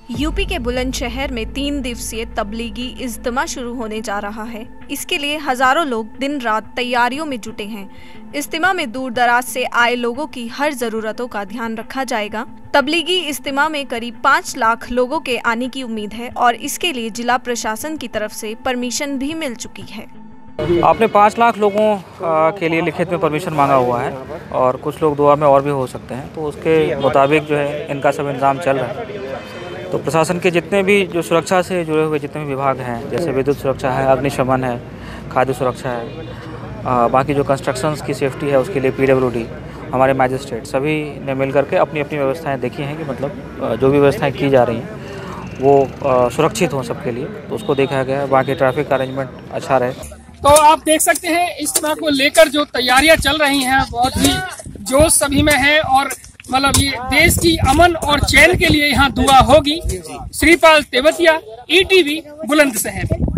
UP के बुलंदशहर में 3 दिवसीय तबलीगी इज्तिमा शुरू होने जा रहा है। इसके लिए हजारों लोग दिन रात तैयारियों में जुटे हैं। इज्तिमा में दूर दराज से आए लोगों की हर जरूरतों का ध्यान रखा जाएगा। तबलीगी इज्तिमा में करीब 5 लाख लोगों के आने की उम्मीद है और इसके लिए जिला प्रशासन की तरफ से परमिशन भी मिल चुकी है। आपने 5 लाख लोगों के लिए लिखित में परमिशन मांगा हुआ है और कुछ लोग दुआ में और भी हो सकते हैं, तो उसके मुताबिक जो है इनका सब इंतजाम चल रहा है। तो प्रशासन के जितने भी जो सुरक्षा से जुड़े हुए जितने भी विभाग हैं, जैसे विद्युत सुरक्षा है, अग्निशमन है, खाद्य सुरक्षा है, बाकी जो कंस्ट्रक्शंस की सेफ्टी है उसके लिए PWD, हमारे मैजिस्ट्रेट सभी ने मिल करके अपनी अपनी व्यवस्थाएं देखी हैं कि मतलब जो भी व्यवस्थाएं की जा रही हैं वो सुरक्षित हों सबके लिए, तो उसको देखा गया है। बाकी ट्रैफिक का अरेंजमेंट अच्छा रहे। तो आप देख सकते हैं इज्तिमा को लेकर जो तैयारियां चल रही हैं बहुत ही जोश सभी में है और मतलब ये देश की अमन और चैन के लिए यहाँ दुआ होगी। श्रीपाल तेवतिया, ETV, बुलंदशहर।